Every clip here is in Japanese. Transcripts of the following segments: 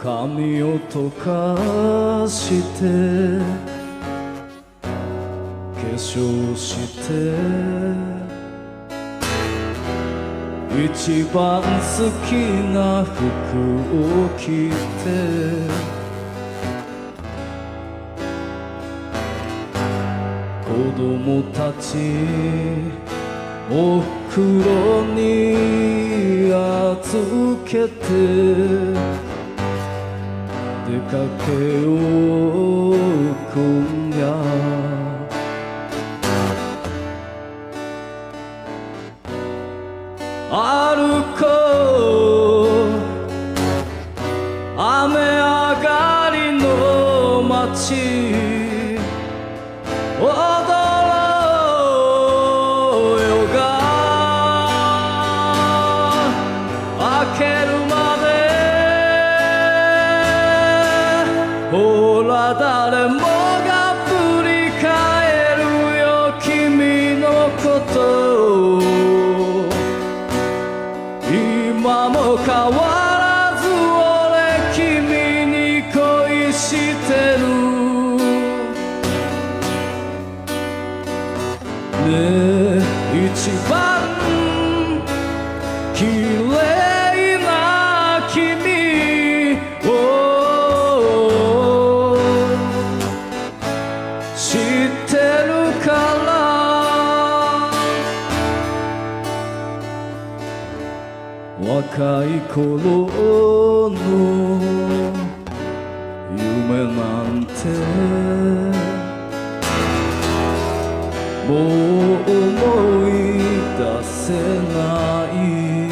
髪を溶かして化粧して一番好きな服を着て子供たちおふくろに預けて出かけよう今夜歩こう雨上がりの街踊ろうよが明けるまでほら誰もが振り返るよ君のこと今も変わらず俺君に恋してるねえ一番綺麗な君を知ってるから若い頃の夢なんてもう思い出せない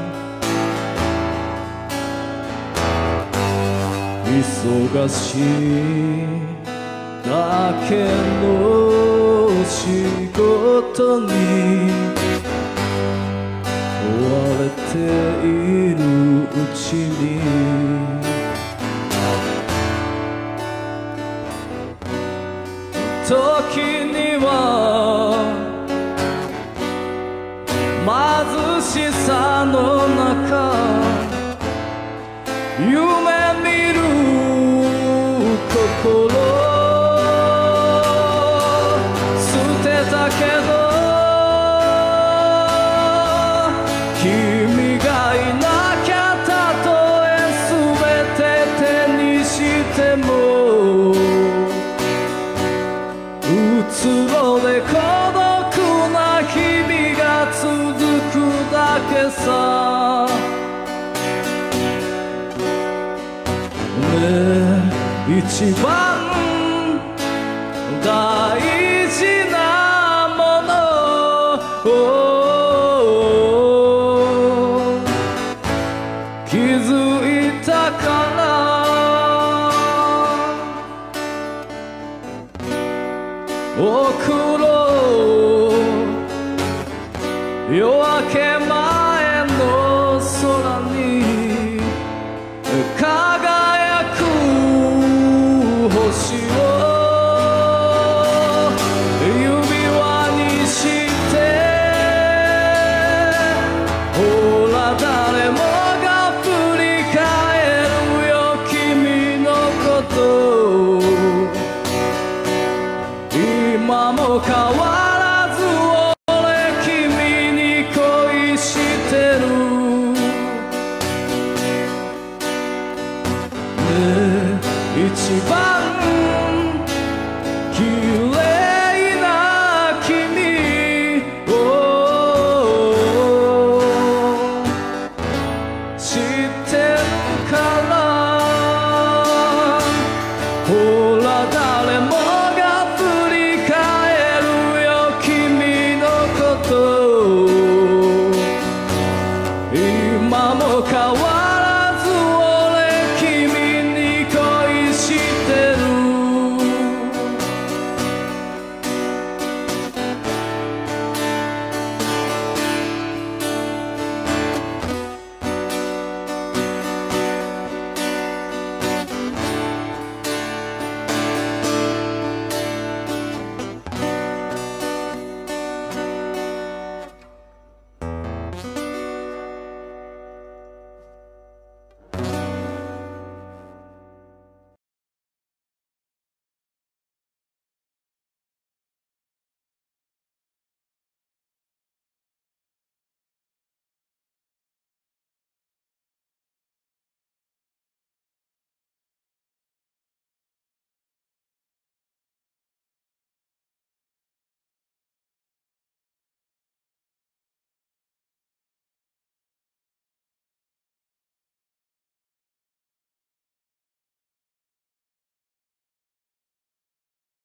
忙しいだけの仕事に追われているうちに時には貧しさの中夢見る心捨てたけど君がいなきゃたとえ全て手にしてもうつろで孤独な日々が続くだけさねえ一番大事なものを気づいたから送ろう夜明け前の空に輝く星を指輪にしてほら誰もが振り返るよ君のこと今も変わらず俺君に恋してるねえ一番